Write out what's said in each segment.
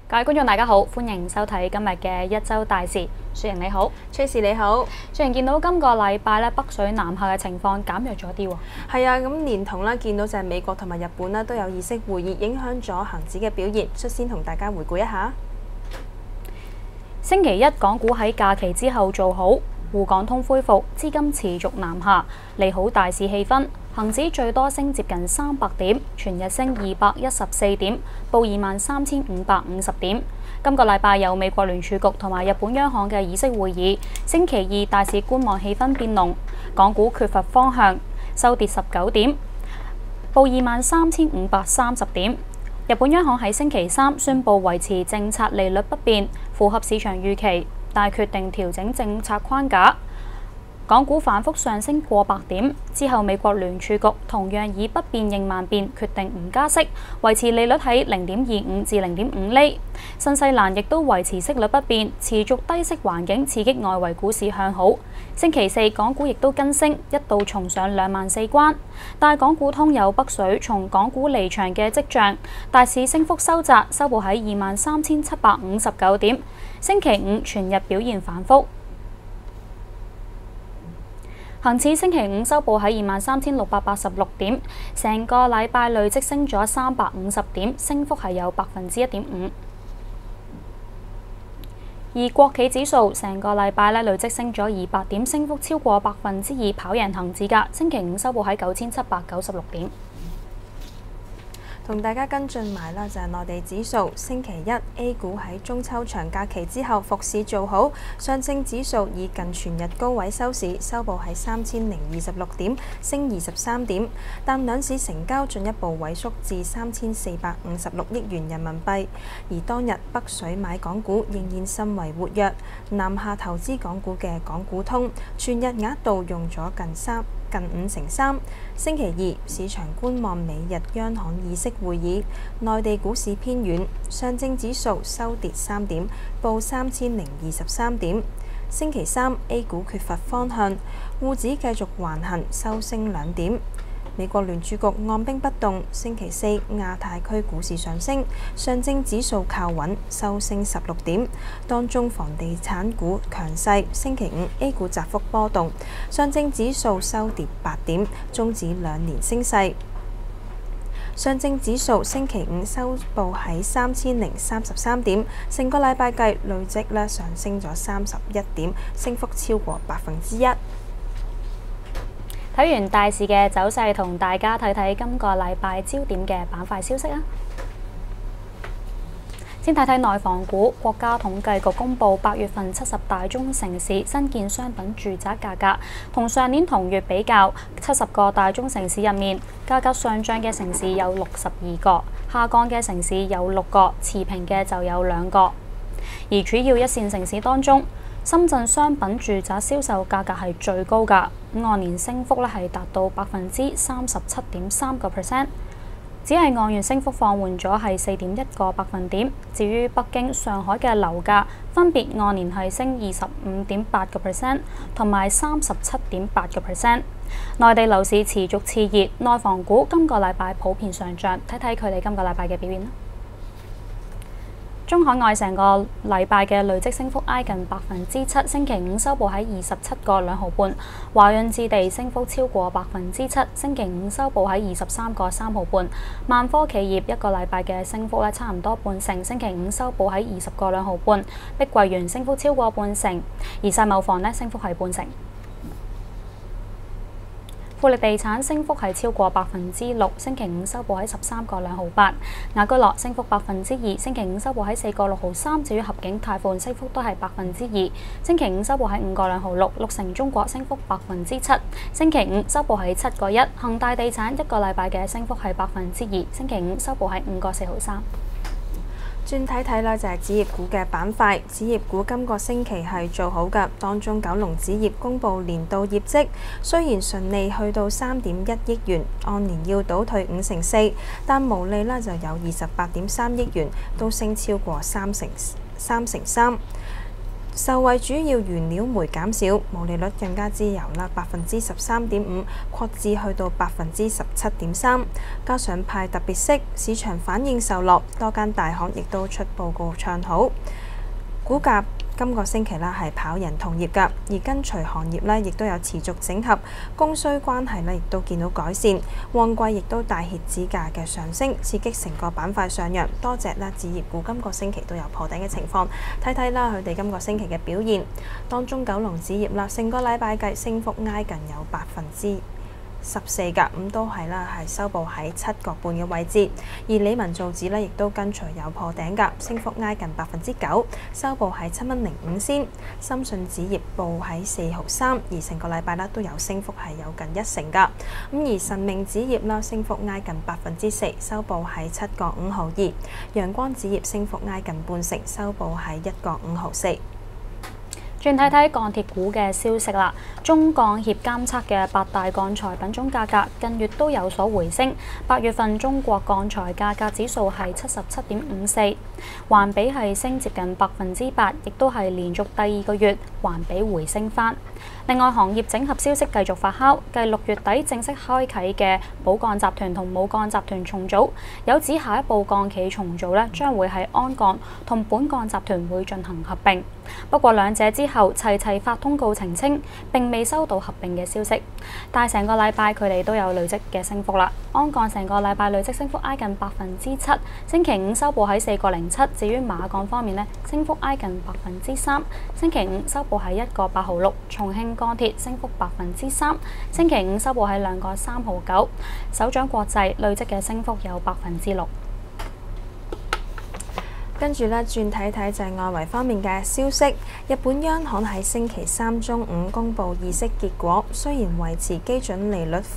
各位觀眾大家好，歡迎收睇今日嘅一周大事。雪瑩你好 ，Tracy 你好。 雪瑩見到今個禮拜咧北水南下嘅情況減弱咗啲喎。 係啊，咁連同啦，見到就係美國同埋日本啦都有議息會議，影響咗恒指嘅表現。率先同大家回顧一下。 星期一港股喺假期之後做好，滬港通恢復，資金持續南下，利好大市氣氛。恒指最多升接近300點，全日升214點，報23,550點。今個禮拜有美國聯儲局同埋日本央行嘅議息會議，星期二大市觀望氣氛變濃，港股缺乏方向，收跌19點，報23,530點。日本央行喺星期三宣布維持政策利率不變，符合市場預期，但決定調整政策框架。港股反覆上升過百點，之後美國聯儲局同樣以不變應萬變，決定唔加息，維持利率喺0.25至0.5厘。新西蘭亦都維持息率不變，持續低息環境刺激外圍股市向好。星期四港股亦都跟升，一度重上24,000關，但港股通有北水從港股離場嘅跡象，大市升幅收窄，收報喺23,759點。星期五全日表現反覆。恒指星期五收報喺23,686點，成個禮拜累積升咗350點，升幅係有1.5%。而國企指數成個禮拜累積升咗200點，升幅超過2%，跑贏恒指㗎。星期五收報喺9,796點。 同大家跟進埋啦，就係內地指數，星期一 A 股喺中秋長假期之後復市做好，上證指數以近全日高位收市，收報喺3,026點，升23點，但兩市成交進一步萎縮至3,456億元人民幣。而當日北水買港股仍然甚為活躍，南下投資港股嘅港股通全日額度用咗近53%。星期二市場觀望美日央行議息會議，內地股市偏軟，上證指數收跌3點，報3,023點。星期三 A 股缺乏方向，滬指繼續橫行，收升2點。美國聯儲局按兵不動，星期四亞太區股市上升，上證指數靠穩，收升16點。當中房地產股強勢，星期五 A 股窄幅波動，上證指數收跌8點，終止2年升勢。上證指數星期五收報喺3,033點，成個禮拜計累積上升咗31點，升幅超過1%。 睇完大市嘅走勢，同大家睇睇今個禮拜焦點嘅板塊消息啊！先睇睇內房股，國家統計局公布8月份70大中城市新建商品住宅價格，同上年同月比較，70個大中城市入面，價格上漲嘅城市有62個，下降嘅城市有6個，持平嘅就有2個。而主要一線城市當中，深圳商品住宅銷售價格係最高㗎，按年升幅係達到37.3%，只係按月升幅放緩咗係4.1個百分點。至於北京、上海嘅樓價分別按年係升25.8%同埋37.8%。內地樓市持續熾熱，內房股今個禮拜普遍上漲，睇睇佢哋今個禮拜嘅表現啦。中海外成個禮拜嘅累積升幅挨近7%，星期五收報喺27個2毫半。華潤置地升幅超過7%，星期五收報喺23個3毫半。萬科企業一個禮拜嘅升幅差唔多半成，星期五收報喺20個2毫半。碧桂園升幅超過半成，而世茂房升幅係半成。富力地產升幅係超過6%，星期五收報喺13個2毫8。雅居樂升幅2%，星期五收報喺4個6毫3。至於合景泰富升幅都係2%，星期五收報喺5個2毫6。綠城中國升幅7%，星期五收報喺7個1。恒大地產一個禮拜嘅升幅係2%，星期五收報喺5個4毫3。 轉睇睇啦，就係紙業股嘅板塊。紙業股今個星期係做好㗎，當中九龍紙業公布年度業績，雖然順利去到3.1億元，按年要倒退54%，但毛利就有28.3億元，都升超過三成三。 受惠主要原料煤減少，毛利率更加之由13.5%擴至去到17.3%，加上派特別息，市場反應受落，多間大行亦都出報告唱好，股價今個星期係跑贏同業㗎，而跟隨行業亦都有持續整合，供需關係亦都見到改善，旺季亦都帶挈指價嘅上升，刺激成個板塊上揚，多隻紙業股今個星期都有破頂嘅情況，睇睇佢哋今個星期嘅表現。當中九龍紙業成個禮拜計升幅挨近有14%㗎，咁都係收報喺7個半嘅位置。而理文造紙亦都跟隨有破頂㗎，升幅挨近9%，收報喺7.05仙。深信紙業報喺4毫3，而成個禮拜都有升幅係有近1成㗎。咁而神明紙業升幅挨近4%，收報喺7個5毫2。陽光紙業升幅挨近半成，收報喺1個5毫4。 轉睇睇鋼鐵股嘅消息啦，中鋼協監測嘅8大鋼材品種價格近月都有所回升。8月份中國鋼材價格指數係77.54，環比係升接近8%，亦都係連續第2個月環比回升返。另外，行業整合消息繼續發酵，繼6月底正式開啟嘅寶鋼集團同武鋼集團重組，有指下一步鋼企重組將會係鞍鋼同本鋼集團會進行合併。不過兩者之後齊發通告澄清，並未收到合併嘅消息。但係成個禮拜佢哋都有累積嘅升幅啦。鞍鋼成個禮拜累積升幅挨近7%，星期五收報喺4個07。至於馬鋼方面升幅挨近3%，星期五收報喺1個8毫6。重慶鋼鐵升幅3%，星期五收報喺2個3毫9。首長國際累積嘅升幅有6%。 跟住轉睇睇就係外圍方面嘅消息。日本央行喺星期三中午公布議息結果，雖然維持基準利率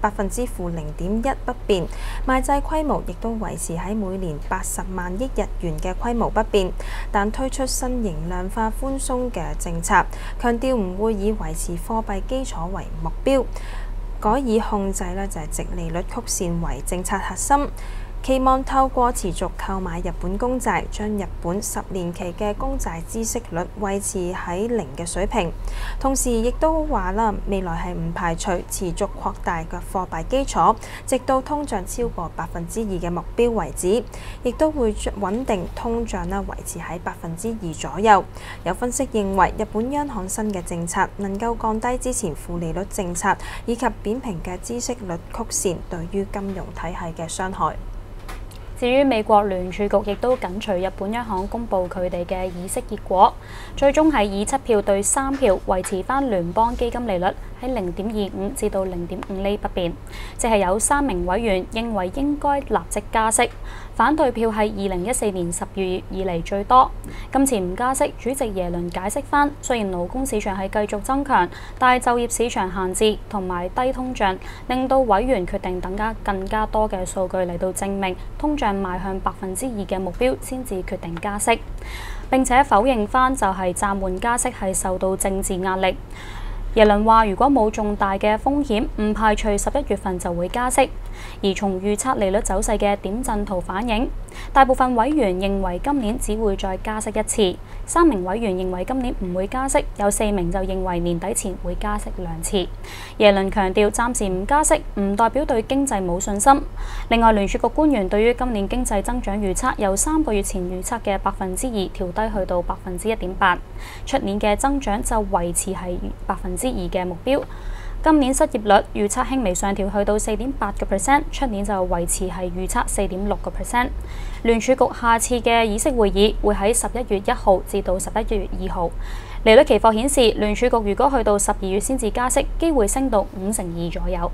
-0.1%不變，賣債規模亦都維持喺每年80萬億日元嘅規模不變，但推出新型量化寬鬆嘅政策，強調唔會以維持貨幣基礎為目標，改以控制就係直利率曲線為政策核心。期望透過持續購買日本公債，將日本10年期嘅公債孳息率維持喺0嘅水平。同時亦都話未來係唔排除持續擴大嘅貨幣基礎，直到通脹超過2%嘅目標為止，亦都會穩定通脹維持喺2%左右。有分析認為，日本央行新嘅政策能夠降低之前負利率政策以及扁平嘅孳息率曲線對於金融體系嘅傷害。 至於美國聯儲局亦都緊隨日本央行公布佢哋嘅議息結果，最終係以7票對3票維持返聯邦基金利率喺0.25至到0.5厘不變，即係有3名委員認為應該立即加息，反對票係2014年10月以嚟最多。今次唔加息，主席耶倫解釋返，雖然勞工市場係繼續增強，但係就業市場限制同埋低通脹，令到委員決定等更加多嘅數據嚟到證明通脹邁向2%嘅目標，先至決定加息。並且否認返就係暫緩加息係受到政治壓力。耶倫話：如果冇重大嘅風險，唔排除11月份就會加息。而從預測利率走勢嘅點陣圖反映，大部分委員認為今年只會再加息1次，3名委員認為今年唔會加息，有4名就認為年底前會加息2次。耶倫強調，暫時唔加息唔代表對經濟冇信心。另外，聯儲局官員對於今年經濟增長預測由3個月前預測嘅2%調低去到1.8%，出年嘅增長就維持係2%嘅目標。今年失業率預測輕微上調去到4.8%，出年就維持係預測4.6%。聯儲局下次嘅議息會議會喺11月1號至到11月2號。利率期貨顯示，聯儲局如果去到12月先至加息，機會升到2%左右。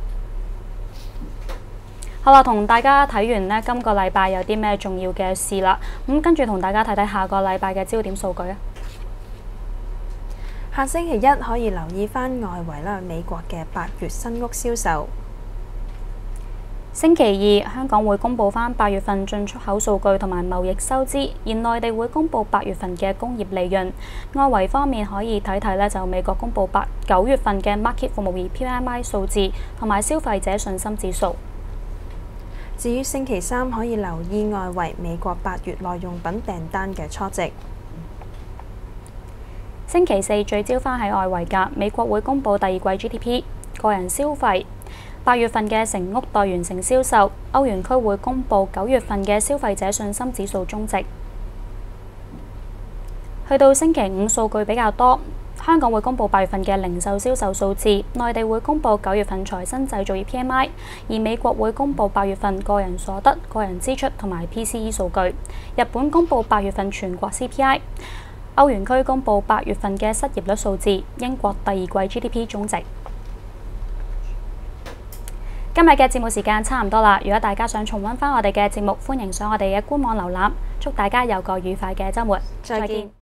好啦，同大家睇完今個禮拜有啲咩重要嘅事啦，跟住同大家睇睇下個禮拜嘅焦點數據啊。 下星期一可以留意返外圍美國嘅8月新屋銷售。 星期二，香港會公布返8月份進出口數據同埋貿易收支，而內地會公布8月份嘅工業利潤。外圍方面可以睇睇就美國公布9月份嘅 Markit 服務業 PMI 數字同埋消費者信心指數。 至於星期三可以留意外圍美國8月耐用品訂單嘅初值。 星期四聚焦翻喺外圍㗎，美國會公布第二季 GDP、個人消費、8月份嘅成屋待完成銷售，歐元區會公布9月份嘅消費者信心指數終值。去到星期五數據比較多，香港會公布8月份嘅零售銷售數字，內地會公布9月份財新製造業 PMI， 而美國會公布8月份個人所得、個人支出同埋 PCE 數據。日本公布8月份全國 CPI， 歐元區公布8月份嘅失業率數字，英國第二季 GDP 終值。今日嘅節目時間差唔多啦，如果大家想重溫翻我哋嘅節目，歡迎上我哋嘅官網瀏覽。祝大家有個愉快嘅週末，再見。